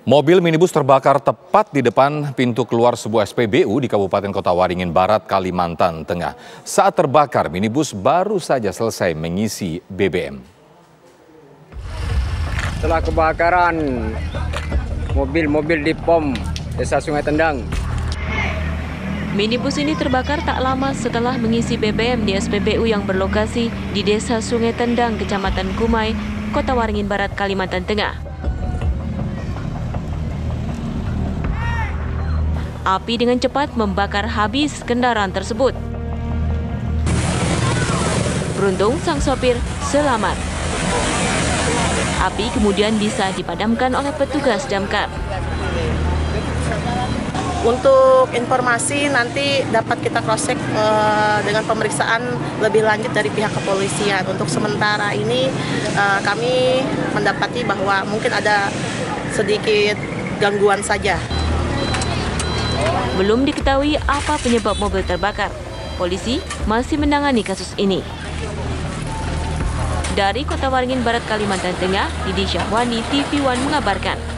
Mobil minibus terbakar tepat di depan pintu keluar sebuah SPBU di Kabupaten Kota Waringin Barat, Kalimantan Tengah. Saat terbakar, minibus baru saja selesai mengisi BBM. Setelah kebakaran mobil di POM Desa Sungai Tendang. Minibus ini terbakar tak lama setelah mengisi BBM di SPBU yang berlokasi di Desa Sungai Tendang, Kecamatan Kumai, Kota Waringin Barat, Kalimantan Tengah. Api dengan cepat membakar habis kendaraan tersebut. Beruntung sang sopir selamat. Api kemudian bisa dipadamkan oleh petugas damkar. Untuk informasi nanti dapat kita cross-check dengan pemeriksaan lebih lanjut dari pihak kepolisian. Untuk sementara ini kami mendapati bahwa mungkin ada sedikit gangguan saja. Belum diketahui apa penyebab mobil terbakar. Polisi masih menangani kasus ini. Dari Kota Waringin Barat, Kalimantan Tengah, Didi Syahwani, TV One mengabarkan.